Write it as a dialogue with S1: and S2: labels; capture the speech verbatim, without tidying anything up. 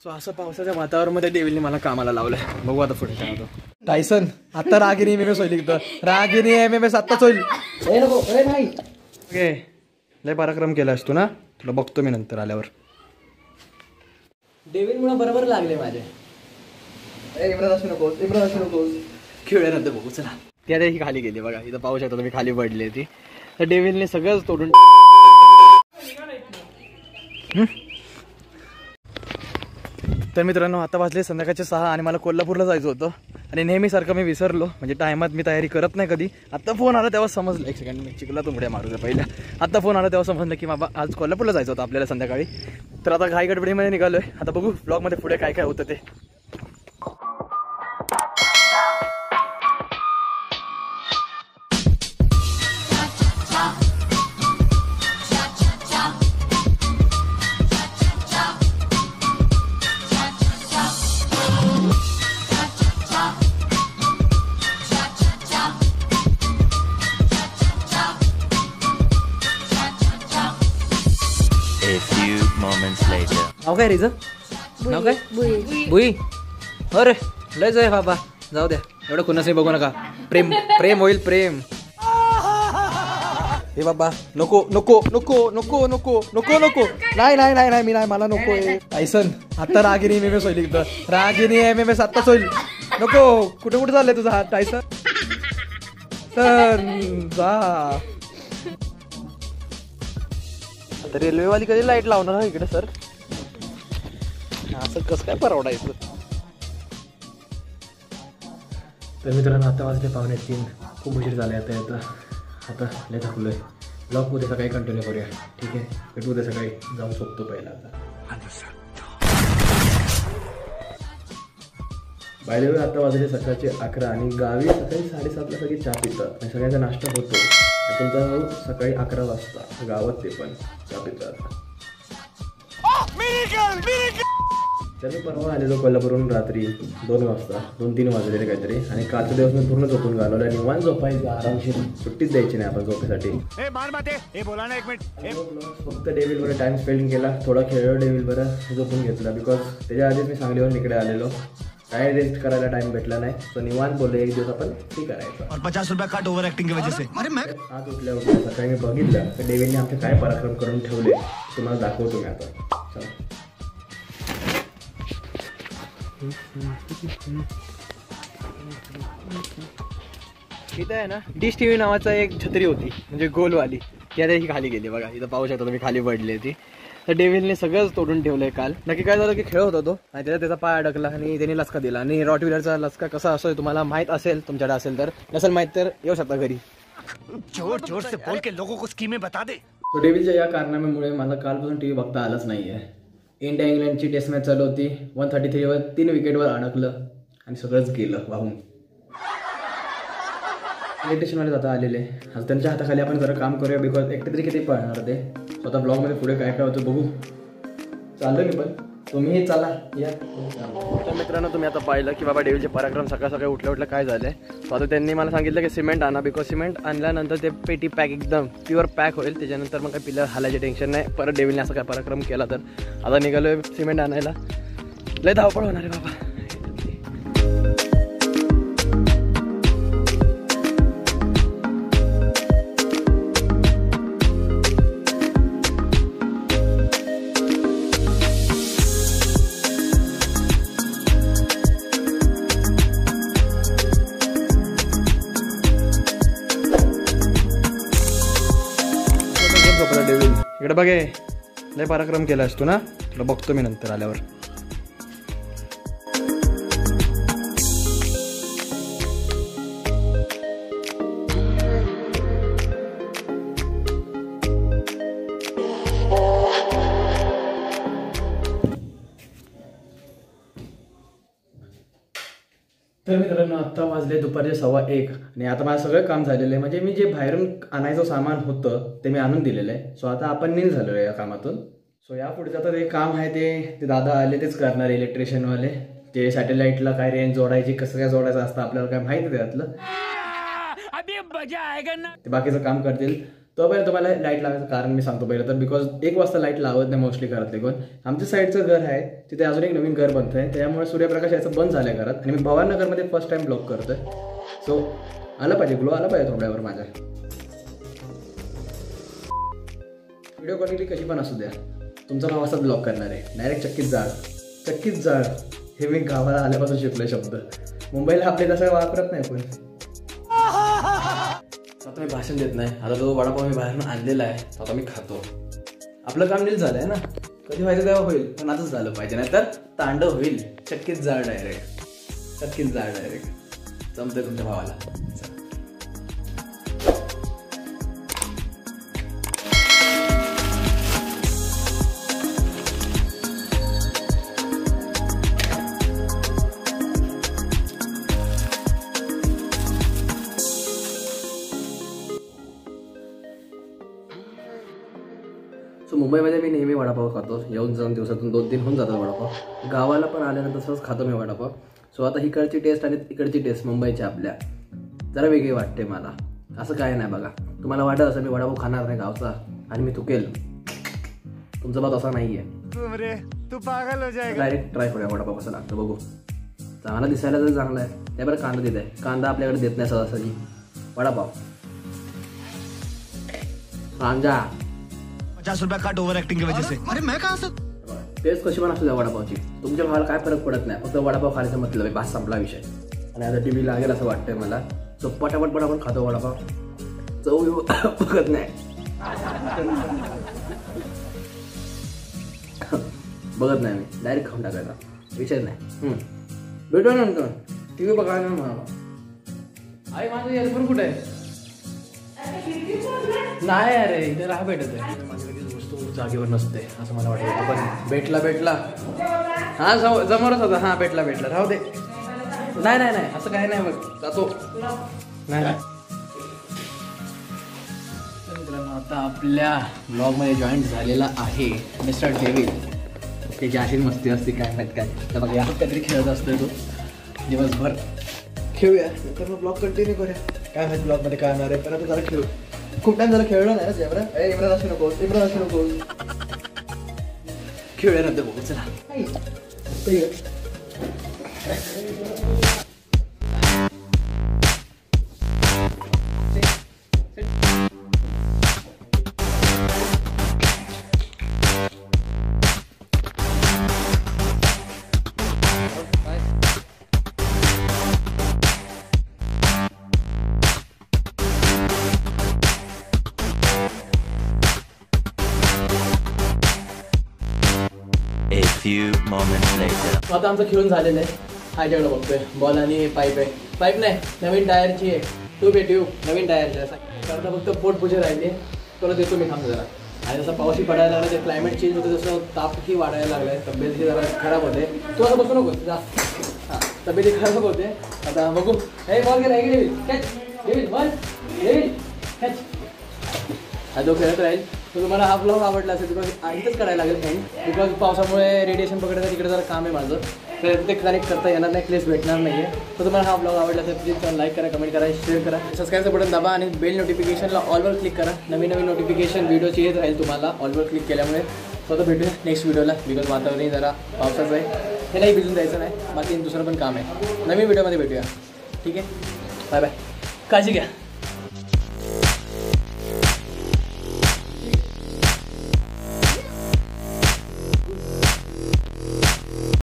S1: So असं पावसाच्या वातावरणामध्ये डेव्हिलने मला कामाला लावलंय. बघू आता पुढे काय होतं. टायसन आता रागिनी एम एम एस होईल इथं. रागिनी एम एम एस आत्ताच होईल. ओके लय पराक्रम केलास तू ना. तुला बघतो मी नंतर आल्यावर.
S2: डेव्हिल मुळे बरोबर लागले माझे.
S1: इम्रान असू नकोस इम्रान असू नकोस. खेळूया नंतर बघू चला. ती आता ही खाली गेली बघा. इथं पाहू शकता तुम्ही खाली पडली ती. तर डेव्हिलने सगळंच तोडून तर मित्रांनो आता वाजले संध्याकाळचे सहा आणि मला कोल्हापूरला जायचं होतं आणि नेहमीसारखं मी विसरलो. म्हणजे टायमात मी तयारी करत नाही कधी. आत्ता फोन आला तेव्हा समजलं. एक सेकंड मी चिकला तुमड्या मारू द्या पहिल्या. आत्ता फोन आला तेव्हा समजलं की बाबा आज कोल्हापूरला जायचं होतं आपल्याला संध्याकाळी. तर आता घाई गडबडीमध्ये निघालोय. आता बघू ब्लॉगमध्ये पुढे काय काय होतं ते. नाव काय रिझ नाव काय बुई. अरे लयच आहे बाबा. जाऊ द्या एवढं कुणासही बघू नका. प्रेम प्रेम होईल प्रेम. हे बाबा नको नको नको नको नको नको नको. नाही नाही नाही नाही मी नाही मला नको आहे. टायसन आता रागिनी एम एम एस होईल इथं. रागिनी एम एम एस आत्ताच होईल. नको कुठे कुठे चाललंय तुझा हात टायसन. तर जा आता रेल्वेवाली कधी लाईट लावणार इकडे सर. असं कसं काय परवडायचं. तर मित्रांनो आता वाजले पावणे तीन. खूप उशीर झाले आता येतं. आता लय थकलोय. ब्लॉग उद्या सकाळी कंटिन्यू करूया ठीक आहे. भेटू उद्या सकाळी जाऊन झोपतो पहिला आता. बाय द वे आता वाजले सकाळचे अकरा आणि गावी सकाळी साडेसातला सगळी चहा पितात आणि सगळ्यांचा नाश्ता होतो. तुमचा भाऊ सकाळी अकरा वाजता गावात ते पण चहा पितात. तर मी परवा आलेलो कोल्हापूरहून रात्री दोन वाजता दोन तीन वाजलेले काहीतरी. आणि कालचा दिवस मी पूर्ण झोपून घालवला. निवांत झोपायचं आरामशीर. सुट्टीच द्यायची नाही आपण झोपेसाठी. फक्त डेव्हिल बरं टाइम स्पेंड केला. थोडा खेळलो डेव्हिल बरं झोपून घेतला. बिकॉज त्याच्या आधीच मी सांगलीवरून इकडे आलेलो. काय रेस्ट करायला टाइम भेटला नाही. तो निवांत बोललो एक दिवस आपण ती करायचं. पचास रुपये काट ओव्हर ऍक्टिंग की वजह से. आज उठल्या उठल्या सकाळी मी बघितलं तर डेव्हिलने आमचे काय पराक्रम करून ठेवले तुम्हाला दाखवतो मी आता. चला इथं आहे ना डिश टी व्ही नावाचा एक छत्री होती म्हणजे गोलवाली. ती आता ही खाली गेली बघा. इथं पाहू शकता तुम्ही खाली पडली ती. तर डेव्हिलने सगळंच तोडून ठेवलंय काल. नक्की काय झालं की खेळ होता तो आणि त्याचा त्याचा पाय अडकला आणि त्याने लचका दिला. आणि रॉटव्हिलरचा लचका कसा असतो तुम्हाला माहित असेल. तुमच्याकडे असेल तर नसेल माहित तर येऊ शकता घरी.
S3: जोर जोर से बोल के लोगों को स्कीमें बता दे.
S1: तो डेव्हिलच्या या कारणामुळे मला कालपासून टी व्ही बघता आलाच नाहीये. इंडिया इंग्लंडची टेस्ट मॅच चालू होती. वन थर्टी थ्रीवर तीन विकेटवर अडकलं आणि सगळंच गेलं वाहून. इलेक्ट्रिशियनवाले जाता आलेले. आज त्यांच्या हाताखाली आपण जरा काम करूया. बिकॉज एकटे तरी किती पळणार ते. स्वतः ब्लॉगमध्ये पुढे काय काय होतं बघू. चाललं मी पण तुम्ही चला या. तर मित्रांनो तुम्ही आता पाहिलं की बाबा डेव्हिलचे पराक्रम सकाळ सकाळी उठल्या उठल्या काय झालंय. सो आता त्यांनी मला सांगितलं की सिमेंट आणा. बिकॉज सिमेंट आणल्यानंतर ते पेटी पॅक एकदम प्युअर पॅक होईल. त्याच्यानंतर मग काही पिलर हालायचे टेन्शन नाही. परत डेव्हिलने असं काय पराक्रम केला तर. आता निघालोय सिमेंट आणायला. लय धावपळ होणार आहे बाबा. डेव्हिल इकडे बघे लय पराक्रम केला असतो ना. तुला बघतो मी नंतर आल्यावर. तर मित्रांनो आत्ता वाजले दुपारचे सव्वा एक आणि आता माझं सगळं काम झालेलं आहे. म्हणजे मी जे बाहेरून आणायचं सामान होतं ते मी आणून दिलेलं आहे. सो आता आपण नील झालेलो आहे या कामातून. सो या पुढचं आता ते काम आहे ते ते दादा आले तेच करणार इलेक्ट्रिशियनवाले. ते सॅटेलाइटला काय रेंज जोडायची कसं काय जोडायचं असतं आपल्याला काय माहिती त्यातलं. ते बाकीचं काम करतील. तोपर्यंत तुम्हाला लाईट लावायचं कारण मी सांगतो पहिलं तर, बिकॉज एक वाजता लाईट लावत नाही मोस्टली घरातले कोण. आमच्या साईडचं घर आहे तिथे अजून एक नवीन घर बनतं आहे, त्यामुळे सूर्यप्रकाश याचं बंद झालं आहे घरात. आणि मी भवाननगरमध्ये फर्स्ट टाइम ब्लॉग करतोय, सो आलं पाहिजे, ग्लो आला पाहिजे थोड्यावर माझ्या. व्हिडिओ क्वालिटी कशी पण असू द्या, तुमचा भाव असाच ब्लॉग करणार आहे. डायरेक्ट चक्कीत जाळ, चक्कीत जाळ हे मी गावाला आल्यापासून शिकलोय शब्द. मुंबईला आपले तसं वापरत नाही पण. आता मी भाषण देत नाही. आता जो वडापाव मी बाहेरून आणलेला आहे आता मी खातो. आपलं काम नील झालंय ना, कधी व्हायचं तेव्हा होईल, पण आताच झालं पाहिजे, नाही तर तांडव होईल. चक्कीत जाळ डायरेक्ट, चक्कीत जाळ डायरेक्ट. जमतंय तुमच्या भावाला. सो मुंबईमध्ये मी नेहमी वडापाव खातो. येऊन जाऊन दिवसातून दोन तीन होऊन जातात वडापाव. गावाला पण आल्यानंतर तसंच खातो मी वडापाव. सो आता इकडची टेस्ट आणि इकडची टेस्ट मुंबईच्या आपल्या जरा वेगळी वाटते मला. असं काय नाही बघा, तुम्हाला वाटत असं मी वडापाव खाणार नाही गावचा आणि मी थुकेल. तुमचा बात असा नाही आहे.
S3: तू पागल हो जाएगा.
S1: डायरेक्ट ट्राय करूया वडापाव कसा लागतो बघू. चांगला दिसायला जर चांगला आहे त्या बरं कांदा देत आहे. कांदा आपल्याकडे देत नाही सहजासहजी. वडापाव कांदा
S3: पचास रुपया काट ओव्हर ऍक्टिंग की वजह से. अरे मैं कहां से.
S1: टेस्ट कशी पण असू द्या वडापावची, तुमच्या भावाला काय फरक पडत नाही. फक्त वडापाव खायचं मतलब आहे, भास संपला विषय. आणि आता टीव्ही लागेल असं वाटतंय मला. सो पटापट पटापट खातो वडापाव. चव बघत नाही बघत नाही मी, डायरेक्ट खाऊन टाकायचा विषय नाही. भेटू नंतर टीव्ही बघायला मला. आई माझं इयरफोन कुठे आहे. नाही अरे इथे राहा भेटत आहे. माझी कधीच वस्तू जागेवर नसते असं मला वाटतं, पण भेटला भेटला. हा जमवरच होता. हा भेटला भेटला राहू दे. नाही नाही नाही असं काही नाही, मग जातो. नाही नाही मित्रांनो, आता आपल्या ब्लॉगमध्ये जॉईन झालेला आहे मिस्टर डेव्हिड. त्याची अशी मस्ती असते काय माहीत काय. तर बघा यात काहीतरी खेळत असतोय तो दिवसभर. खेळूया तर मग ब्लॉग कंटिन्यू करूया. काय माहिती ब्लॉगमध्ये काय होणार आहे, पण आता जरा खेळू. खूप टाइम झाला खेळलो नाही ना इम्रान. ए इम्रान असू नकोस, इम्रान असू नकोस. खेळूया नंतर बघू चला.
S2: A few moments later.
S1: आता आमचं खेळून झालेलं आहे. हा याच्याकडे बघतोय बॉल आणि पाईप आहे. पाईप नाही, नवीन टायरची आहे. ट्यूब आहे, ट्यूब नवीन टायरची. असं करता फक्त पोटपूजा राहिली. परत येतो मी थांबतो जरा. आणि जसं पाऊसही पडायला लागला, ते क्लायमेट चेंज होते, जसं तापही वाढायला लागलाय, तब्येतही जरा खराब होते. तू असं बसू नको जा. हां तब्येतही खराब होते. आता बघू. हे बॉल गेला, हे catch David, ball David catch. हा जो खेळत राहील. तर तुम्हाला हा ब्लॉग आवडला असेल बिकॉज इथंच करायला लागेल एंड. बिकॉज पावसामुळे रेडिएशन पकडण्याचं तिकडे जरा काम आहे माझं, तर ते कनेक्ट करता येणार नाही, क्लेस भेटणार नाही आहे. तर तुम्हाला हा ब्लॉग आवडला असेल प्लीज लाईक करा, कमेंट करा, शेअर करा, सबस्क्राईबचं बटन दाबा आणि बेल नोटिफिकेशनला ऑलवर क्लिक करा. नवीन नवीन नोटिफिकेशन व्हिडिओची येत राहील तुम्हाला ऑलवर क्लिक केल्यामुळे. स्वतः भेटूया नेक्स्ट व्हिडिओला. बिकॉज वातावरणही जरा पावसाचं आहे, हे नाही भिजून जायचं नाही. बाकी दुसरं पण काम आहे. नवीन व्हिडिओमध्ये भेटूया. ठीक आहे, बाय बाय, काळजी घ्या.